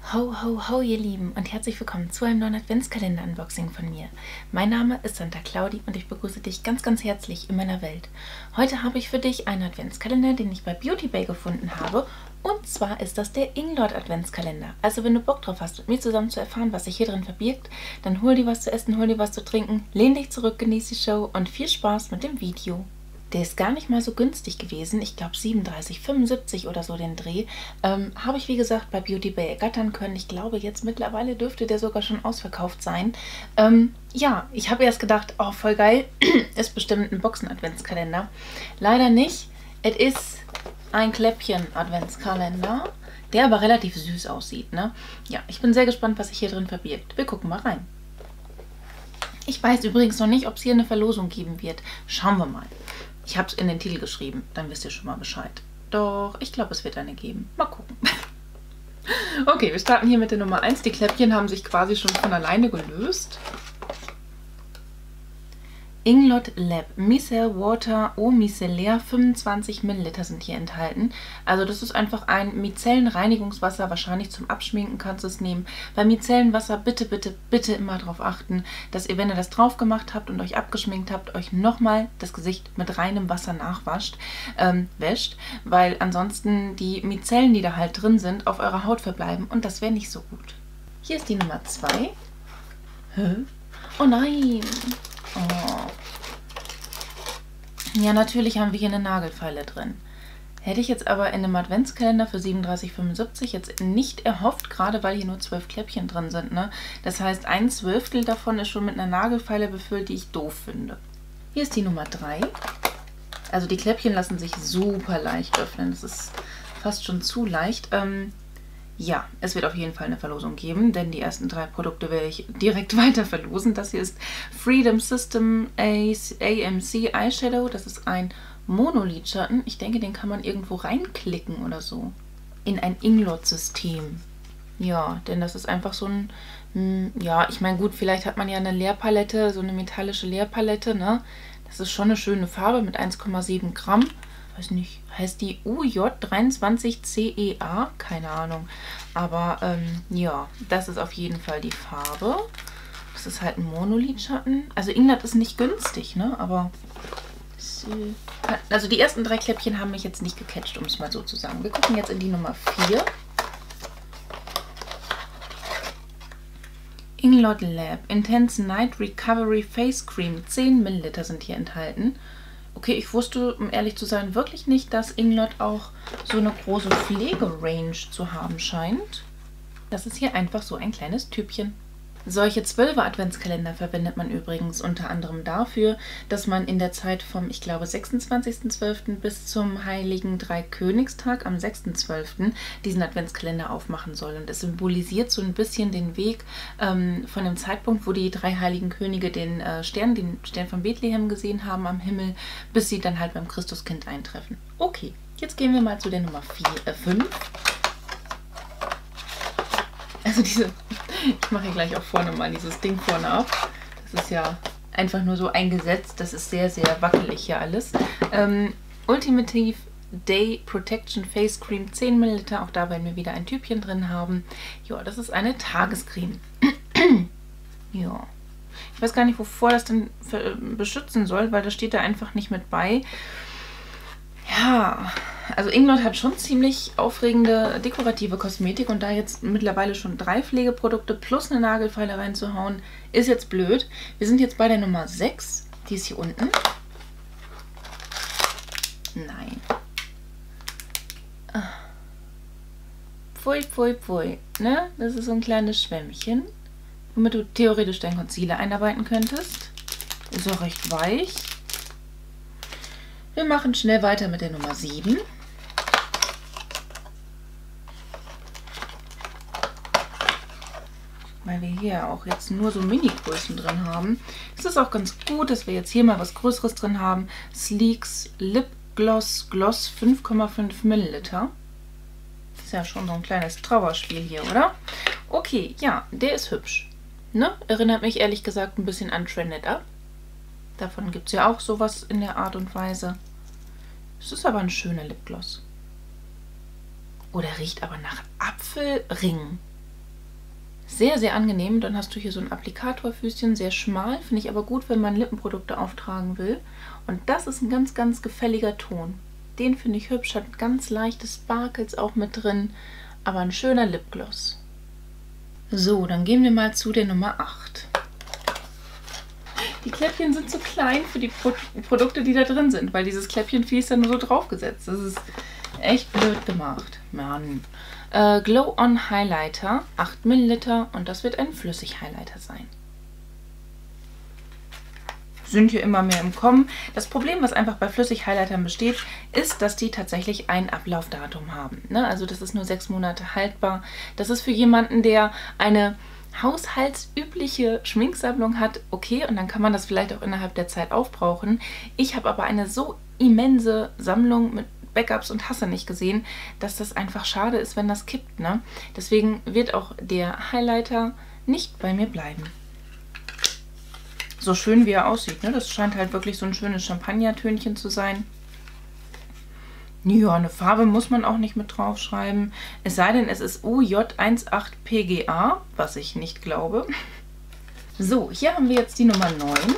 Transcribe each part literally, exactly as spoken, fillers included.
Ho, ho, ho, ihr Lieben und herzlich willkommen zu einem neuen Adventskalender-Unboxing von mir. Mein Name ist Santa Claudi und ich begrüße dich ganz, ganz herzlich in meiner Welt. Heute habe ich für dich einen Adventskalender, den ich bei Beauty Bay gefunden habe. Und zwar ist das der Inglot Adventskalender. Also wenn du Bock drauf hast, mit mir zusammen zu erfahren, was sich hier drin verbirgt, dann hol dir was zu essen, hol dir was zu trinken, lehn dich zurück, genieß die Show und viel Spaß mit dem Video. Der ist gar nicht mal so günstig gewesen. Ich glaube siebenunddreißig, fünfundsiebzig oder so den Dreh. Ähm, habe ich wie gesagt bei Beauty Bay ergattern können. Ich glaube jetzt mittlerweile dürfte der sogar schon ausverkauft sein. Ähm, ja, ich habe erst gedacht, oh voll geil, ist bestimmt ein Boxen-Adventskalender. Leider nicht. Es ist ein Kläppchen-Adventskalender, der aber relativ süß aussieht, ne? Ja, ich bin sehr gespannt, was sich hier drin verbirgt. Wir gucken mal rein. Ich weiß übrigens noch nicht, ob es hier eine Verlosung geben wird. Schauen wir mal. Ich habe es in den Titel geschrieben, dann wisst ihr schon mal Bescheid. Doch, ich glaube, es wird eine geben. Mal gucken. Okay, wir starten hier mit der Nummer eins. Die Kläppchen haben sich quasi schon von alleine gelöst. Inglot Lab Micelle Water Eau Micellaire, fünfundzwanzig Milliliter sind hier enthalten. Also das ist einfach ein Micellenreinigungswasser, wahrscheinlich zum Abschminken kannst du es nehmen. Bei Micellenwasser bitte, bitte, bitte immer darauf achten, dass ihr, wenn ihr das drauf gemacht habt und euch abgeschminkt habt, euch nochmal das Gesicht mit reinem Wasser nachwascht, ähm, wäscht, weil ansonsten die Micellen, die da halt drin sind, auf eurer Haut verbleiben und das wäre nicht so gut. Hier ist die Nummer zwei. Hä? Oh nein! Oh. Ja, natürlich haben wir hier eine Nagelfeile drin. Hätte ich jetzt aber in einem Adventskalender für siebenunddreißig fünfundsiebzig jetzt nicht erhofft, gerade weil hier nur zwölf Kläppchen drin sind, ne? Das heißt, ein Zwölftel davon ist schon mit einer Nagelfeile befüllt, die ich doof finde. Hier ist die Nummer drei. Also die Kläppchen lassen sich super leicht öffnen. Das ist fast schon zu leicht. Ähm, Ja, es wird auf jeden Fall eine Verlosung geben, denn die ersten drei Produkte werde ich direkt weiter verlosen. Das hier ist Freedom System A M C Eyeshadow. Das ist ein Monolidschatten. Ich denke, den kann man irgendwo reinklicken oder so. In ein Inglot-System. Ja, denn das ist einfach so ein... Ja, ich meine, gut, vielleicht hat man ja eine Leerpalette, so eine metallische Leerpalette, ne? Das ist schon eine schöne Farbe mit eins Komma sieben Gramm. Weiß nicht, heißt die U J dreiundzwanzig C E A? Keine Ahnung. Aber ähm, ja, das ist auf jeden Fall die Farbe. Das ist halt ein Monolidschatten. Also Inglot ist nicht günstig, ne? Aber also die ersten drei Kläppchen haben mich jetzt nicht gecatcht, um es mal so zu sagen. Wir gucken jetzt in die Nummer vier. Inglot Lab Intense Night Recovery Face Cream. zehn Milliliter sind hier enthalten. Okay, ich wusste, um ehrlich zu sein, wirklich nicht, dass Inglot auch so eine große Pflegerange zu haben scheint. Das ist hier einfach so ein kleines Tübchen. Solche zwölfer Adventskalender verwendet man übrigens unter anderem dafür, dass man in der Zeit vom, ich glaube, sechsundzwanzigsten zwölften bis zum Heiligen Dreikönigstag am sechsten zwölften diesen Adventskalender aufmachen soll. Und es symbolisiert so ein bisschen den Weg ähm, von dem Zeitpunkt, wo die drei heiligen Könige den äh, Stern, den Stern von Bethlehem gesehen haben am Himmel, bis sie dann halt beim Christuskind eintreffen. Okay, jetzt gehen wir mal zu der Nummer fünf. Also diese, ich mache hier gleich auch vorne mal dieses Ding vorne ab. Das ist ja einfach nur so eingesetzt. Das ist sehr, sehr wackelig hier alles. Ähm, Ultimative Day Protection Face Cream, zehn Milliliter. Auch da werden wir wieder ein Tübchen drin haben. Ja, das ist eine Tagescreme. Ja. Ich weiß gar nicht, wovor das denn beschützen soll, weil das steht da einfach nicht mit bei. Ja, also Inglot hat schon ziemlich aufregende dekorative Kosmetik und da jetzt mittlerweile schon drei Pflegeprodukte plus eine Nagelfeile reinzuhauen, ist jetzt blöd. Wir sind jetzt bei der Nummer sechs, die ist hier unten. Nein. Pfui, pfui, pfui, ne? Das ist so ein kleines Schwämmchen, womit du theoretisch dein Concealer einarbeiten könntest. Ist auch recht weich. Wir machen schnell weiter mit der Nummer sieben. Weil wir hier auch jetzt nur so Mini-Größen drin haben. Es ist auch ganz gut, dass wir jetzt hier mal was Größeres drin haben. Sleeks Lip Gloss Gloss fünf Komma fünf Milliliter. Ist ja schon so ein kleines Trauerspiel hier, oder? Okay, ja, der ist hübsch. Ne? Erinnert mich ehrlich gesagt ein bisschen an Trended Up. Davon gibt es ja auch sowas in der Art und Weise. Es ist aber ein schöner Lipgloss. Oh, der riecht aber nach Apfelring. Sehr, sehr angenehm. Dann hast du hier so ein Applikatorfüßchen, sehr schmal. Finde ich aber gut, wenn man Lippenprodukte auftragen will. Und das ist ein ganz, ganz gefälliger Ton. Den finde ich hübsch, hat ganz leichte Sparkles auch mit drin, aber ein schöner Lipgloss. So, dann gehen wir mal zu der Nummer acht. Die Kläppchen sind zu klein für die Pro Produkte, die da drin sind, weil dieses Kläppchenvieh ist ja nur so draufgesetzt. Das ist echt blöd gemacht. Mann. Äh, Glow-On Highlighter, acht Milliliter, und das wird ein Flüssig-Highlighter sein. Sind hier immer mehr im Kommen. Das Problem, was einfach bei Flüssig-Highlightern besteht, ist, dass die tatsächlich ein Ablaufdatum haben. Ne? Also das ist nur sechs Monate haltbar. Das ist für jemanden, der eine haushaltsübliche Schminksammlung hat, okay, und dann kann man das vielleicht auch innerhalb der Zeit aufbrauchen. Ich habe aber eine so immense Sammlung mit Backups und Hasse nicht gesehen, dass das einfach schade ist, wenn das kippt. Ne? Deswegen wird auch der Highlighter nicht bei mir bleiben. So schön wie er aussieht, ne? Das scheint halt wirklich so ein schönes Champagnertönchen zu sein. Ja, eine Farbe muss man auch nicht mit draufschreiben. Es sei denn, es ist U J achtzehn P G A, was ich nicht glaube. So, hier haben wir jetzt die Nummer neun.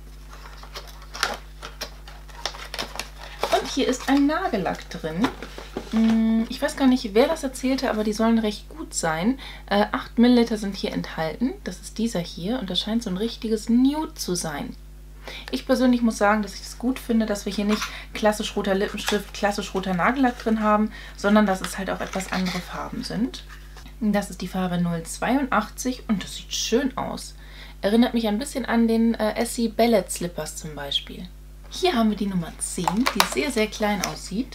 Und hier ist ein Nagellack drin. Ich weiß gar nicht, wer das erzählte, aber die sollen recht gut sein. Äh, acht Milliliter sind hier enthalten. Das ist dieser hier und das scheint so ein richtiges Nude zu sein. Ich persönlich muss sagen, dass ich es gut finde, dass wir hier nicht klassisch roter Lippenstift, klassisch roter Nagellack drin haben, sondern dass es halt auch etwas andere Farben sind. Das ist die Farbe null zweiundachtzig und das sieht schön aus. Erinnert mich ein bisschen an den äh, Essie Ballet Slippers zum Beispiel. Hier haben wir die Nummer zehn, die sehr, sehr klein aussieht.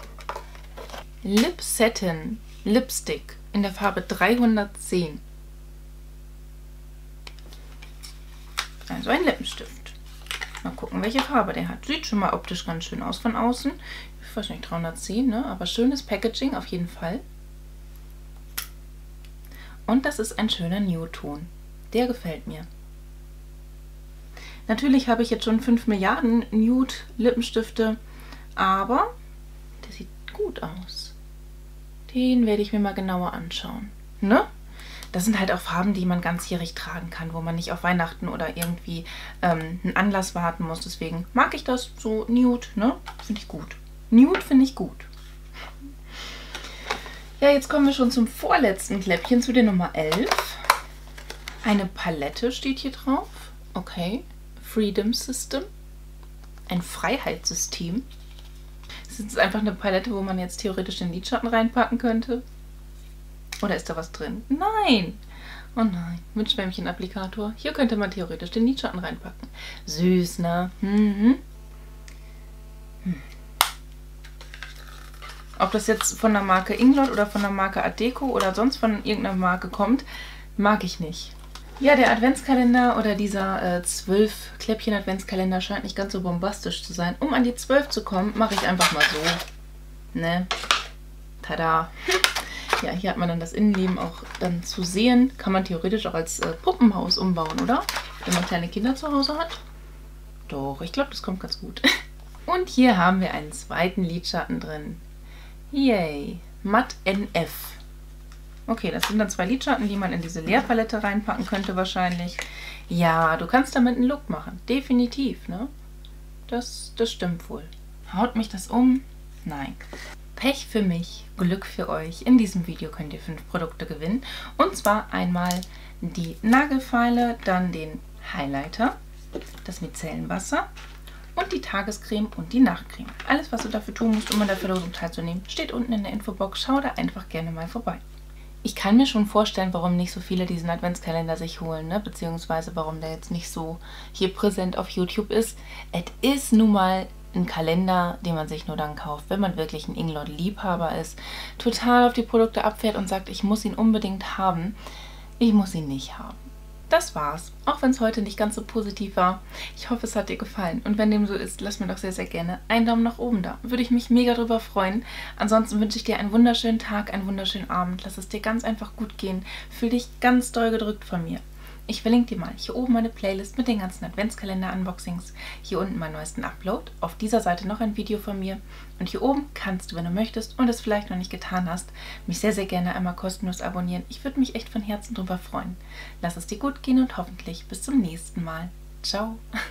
Lip Satin Lipstick in der Farbe dreihundertzehn. Also ein Lippenstift. Mal gucken, welche Farbe der hat. Sieht schon mal optisch ganz schön aus von außen. Ich weiß nicht, dreihundertzehn, ne? Aber schönes Packaging auf jeden Fall. Und das ist ein schöner Nude-Ton. Der gefällt mir. Natürlich habe ich jetzt schon fünf Milliarden Nude-Lippenstifte, aber der sieht gut aus. Den werde ich mir mal genauer anschauen. Ne? Das sind halt auch Farben, die man ganzjährig tragen kann, wo man nicht auf Weihnachten oder irgendwie ähm, einen Anlass warten muss. Deswegen mag ich das so Nude, ne? Finde ich gut. Nude finde ich gut. Ja, jetzt kommen wir schon zum vorletzten Kläppchen, zu der Nummer elf. Eine Palette steht hier drauf. Okay. Freedom System. Ein Freiheitssystem. Das ist einfach eine Palette, wo man jetzt theoretisch den Lidschatten reinpacken könnte. Oder ist da was drin? Nein! Oh nein, mit Schwämmchen-Applikator. Hier könnte man theoretisch den Lidschatten reinpacken. Süß, ne? Mhm. Hm. Ob das jetzt von der Marke Inglot oder von der Marke Art Deco oder sonst von irgendeiner Marke kommt, mag ich nicht. Ja, der Adventskalender oder dieser äh, zwölf Kläppchen Adventskalender scheint nicht ganz so bombastisch zu sein. Um an die zwölf zu kommen, mache ich einfach mal so. Ne? Tada! Ja, hier hat man dann das Innenleben auch dann zu sehen. Kann man theoretisch auch als äh, Puppenhaus umbauen, oder? Wenn man kleine Kinder zu Hause hat. Doch, ich glaube, das kommt ganz gut. Und hier haben wir einen zweiten Lidschatten drin. Yay! Matt N F. Okay, das sind dann zwei Lidschatten, die man in diese Leerpalette reinpacken könnte wahrscheinlich. Ja, du kannst damit einen Look machen. Definitiv, ne? Das, das stimmt wohl. Haut mich das um? Nein. Pech für mich, Glück für euch. In diesem Video könnt ihr fünf Produkte gewinnen. Und zwar einmal die Nagelfeile, dann den Highlighter, das Micellenwasser und die Tagescreme und die Nachtcreme. Alles, was du dafür tun musst, um an der Verlosung teilzunehmen, steht unten in der Infobox. Schau da einfach gerne mal vorbei. Ich kann mir schon vorstellen, warum nicht so viele diesen Adventskalender sich holen, ne? Beziehungsweise warum der jetzt nicht so hier präsent auf YouTube ist. Es ist nun mal ein Kalender, den man sich nur dann kauft, wenn man wirklich ein Inglot-Liebhaber ist, total auf die Produkte abfährt und sagt, ich muss ihn unbedingt haben. Ich muss ihn nicht haben. Das war's. Auch wenn es heute nicht ganz so positiv war. Ich hoffe, es hat dir gefallen. Und wenn dem so ist, lass mir doch sehr, sehr gerne einen Daumen nach oben da. Würde ich mich mega drüber freuen. Ansonsten wünsche ich dir einen wunderschönen Tag, einen wunderschönen Abend. Lass es dir ganz einfach gut gehen. Fühl dich ganz doll gedrückt von mir. Ich verlinke dir mal hier oben meine Playlist mit den ganzen Adventskalender-Unboxings, hier unten meinen neuesten Upload, auf dieser Seite noch ein Video von mir und hier oben kannst du, wenn du möchtest und es vielleicht noch nicht getan hast, mich sehr, sehr gerne einmal kostenlos abonnieren. Ich würde mich echt von Herzen drüber freuen. Lass es dir gut gehen und hoffentlich bis zum nächsten Mal. Ciao!